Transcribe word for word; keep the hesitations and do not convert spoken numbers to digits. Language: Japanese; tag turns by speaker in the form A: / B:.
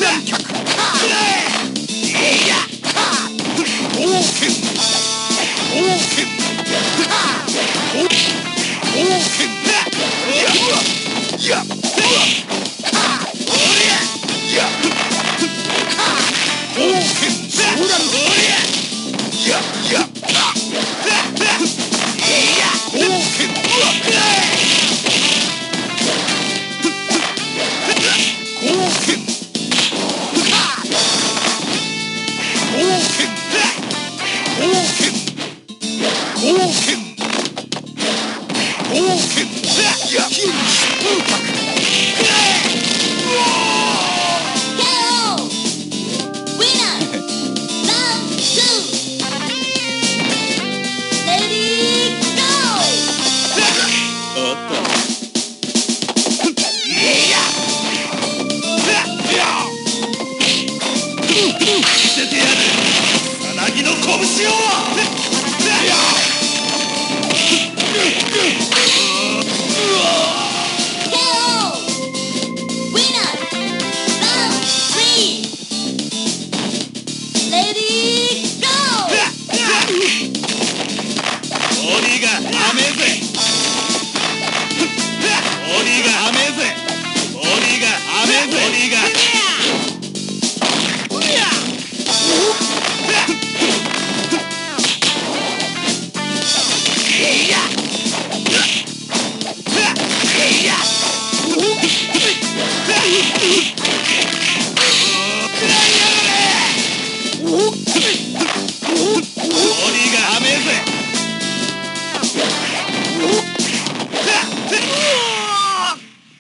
A: 乱脚いや冒険冒険冒険いやいやおりゃいや冒険将来おりゃいやいやいや冒険冒険冒険冒険冒険冒険いやヒュン風格見せてやるさなぎの拳をボディが甘えぜ